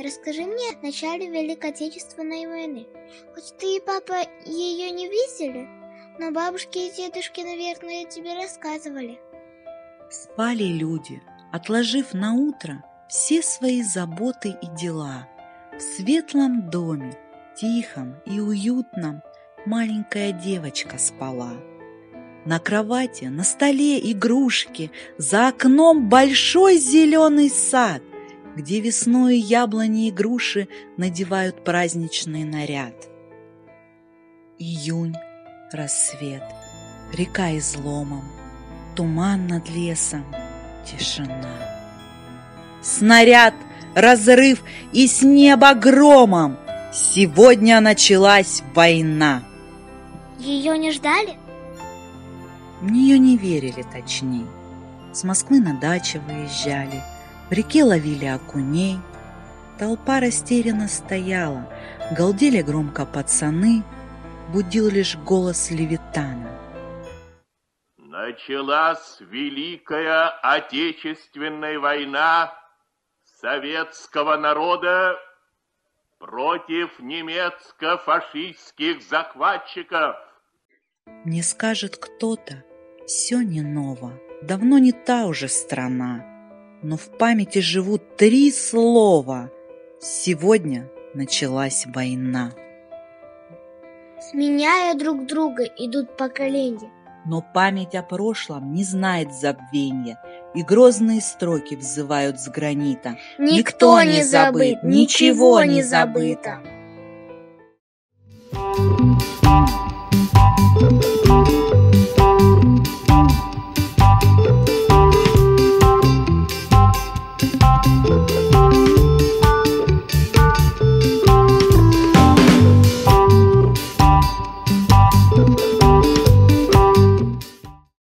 расскажи мне о начале Великой Отечественной войны. Хоть ты и папа ее не видели, но бабушки и дедушки, наверное, тебе рассказывали. Спали люди, отложив на утро все свои заботы и дела. В светлом доме, тихом и уютном, маленькая девочка спала. На кровати, на столе игрушки, за окном большой зеленый сад, где весною яблони и груши надевают праздничный наряд. Июнь, рассвет, река изломом, туман над лесом, тишина. Снаряд, разрыв и с неба громом. Сегодня началась война. Ее не ждали? В нее не верили точней. С Москвы на дачи выезжали, в реке ловили окуней. Толпа растерянно стояла, галдели громко пацаны, будил лишь голос Левитана. Началась Великая Отечественная война советского народа против немецко-фашистских захватчиков. Не скажет кто-то, все не ново, давно не та уже страна, но в памяти живут 3 слова. Сегодня началась война. Сменяя друг друга, идут поколения. Но память о прошлом не знает забвения, и грозные строки взывают с гранита. Никто не забыт, ничего не забыто.